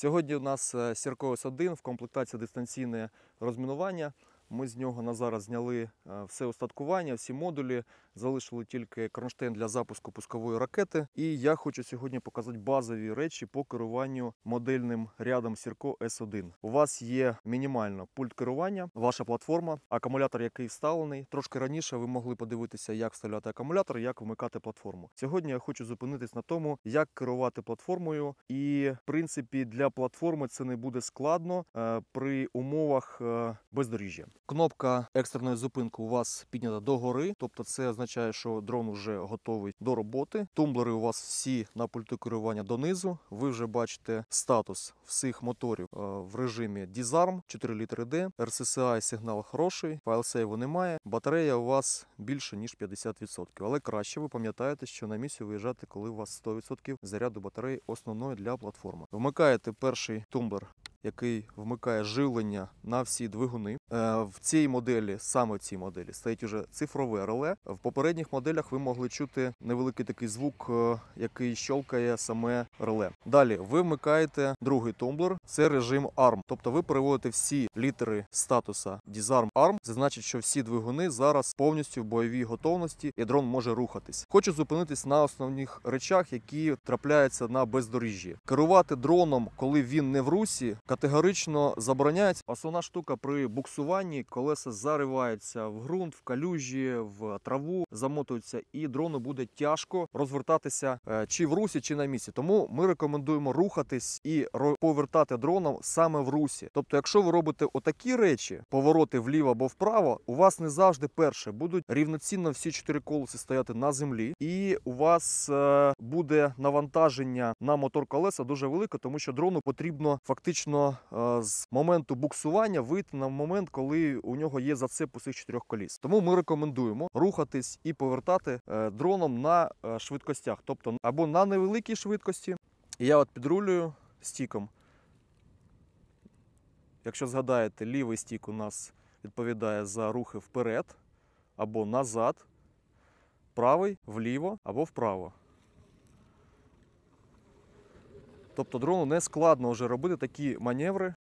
Сьогодні у нас Sirco S1 в комплектації дистанційне розмінування. Ми з нього на зараз зняли все устаткування, всі модулі, залишили тільки кронштейн для запуску пускової ракети. І я хочу сьогодні показати базові речі по керуванню модельним рядом Sirco S1. У вас є мінімально пульт керування, ваша платформа, акумулятор, який вставлений. Трошки раніше ви могли подивитися, як вставляти акумулятор, як вмикати платформу. Сьогодні я хочу зупинитись на тому, як керувати платформою. І, в принципі, для платформи це не буде складно при умовах бездоріжжя. Кнопка екстреної зупинки у вас піднята догори, тобто це означає, що дрон вже готовий до роботи. Тумблери у вас всі на пульту керування донизу. Ви вже бачите статус всіх моторів в режимі Disarm, 4 літери D, RSSI сигнал хороший, файлсейву немає. Батарея у вас більше, ніж 50%. Але краще ви пам'ятаєте, що на місію виїжджати, коли у вас 100% заряду батареї основної для платформи. Вмикаєте перший тумблер, який вмикає живлення на всі двигуни. В цій моделі, саме в цій моделі, стоїть уже цифрове реле. В попередніх моделях ви могли чути невеликий такий звук, який щелкає саме реле. Далі ви вмикаєте другий тумблер, це режим ARM. Тобто ви переводите всі літери статуса Disarm ARM. Це значить, що всі двигуни зараз повністю в бойовій готовності і дрон може рухатись. Хочу зупинитись на основних речах, які трапляються на бездоріжжі. Керувати дроном, коли він не в русі, категорично забороняється. Основна штука при буксуванні: колеса зариваються в ґрунт, в калюжі, в траву, замотуються, і дрону буде тяжко розвертатися чи в русі, чи на місці. Тому ми рекомендуємо рухатись і повертати дроном саме в русі. Тобто, якщо ви робите отакі речі, повороти вліво або вправо, у вас не завжди перше будуть рівноцінно всі 4 колеса стояти на землі, і у вас буде навантаження на мотор колеса дуже велике, тому що дрону потрібно фактично з моменту буксування вийти на момент, коли у нього є зацеп усіх 4 коліс. Тому ми рекомендуємо рухатись і повертати дроном на швидкостях, тобто або на невеликій швидкості. І я от підрулюю стіком. Якщо згадаєте, лівий стік у нас відповідає за рухи вперед або назад, правий вліво або вправо. Тобто дрону не складно вже робити такі маневри,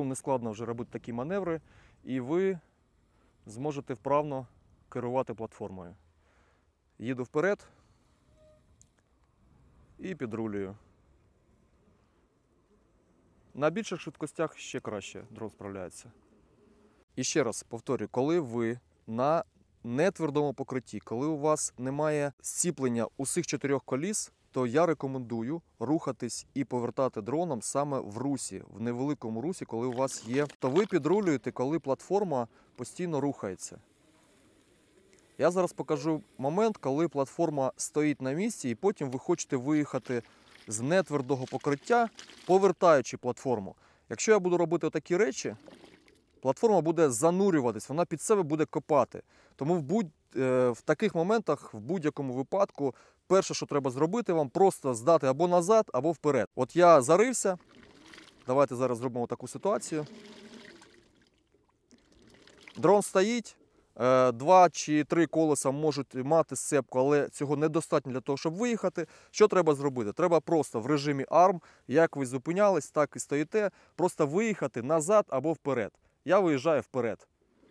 і ви зможете вправно керувати платформою. Їду вперед і підрулюю. На більших швидкостях ще краще дрон справляється. І ще раз повторюю, коли ви на нетвердому покритті, коли у вас немає зціплення усіх 4 коліс, то я рекомендую рухатись і повертати дроном саме в русі, в невеликому русі, коли у вас є. То ви підрулюєте, коли платформа постійно рухається. Я зараз покажу момент, коли платформа стоїть на місці, і потім ви хочете виїхати з нетвердого покриття, повертаючи платформу. Якщо я буду робити такі речі, платформа буде занурюватись, вона під себе буде копати. Тому в таких моментах, в будь-якому випадку, перше, що треба зробити, вам просто здати або назад, або вперед. От я зарився. Давайте зараз зробимо таку ситуацію. Дрон стоїть. 2 чи 3 колеса можуть мати сцепку, але цього недостатньо для того, щоб виїхати. Що треба зробити? Треба просто в режимі ARM, як ви зупинялись, так і стоїте, просто виїхати назад або вперед. Я виїжджаю вперед.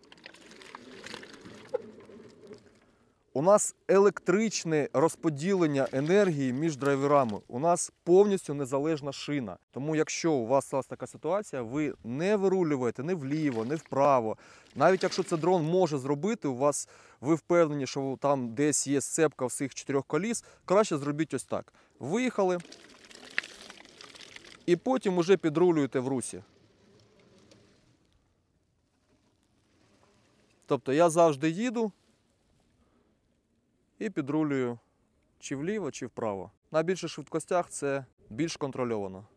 У нас електричне розподілення енергії між драйверами. У нас повністю незалежна шина. Тому якщо у вас сталася така ситуація, ви не вирулюєте ні вліво, ні вправо. Навіть якщо це дрон може зробити, ви впевнені, що там десь є сцепка всіх 4 коліс, краще зробіть ось так. Виїхали і потім уже підрулюєте в русі. Тобто я завжди їду і підрулюю чи вліво, чи вправо. На більших швидкостях це більш контрольовано.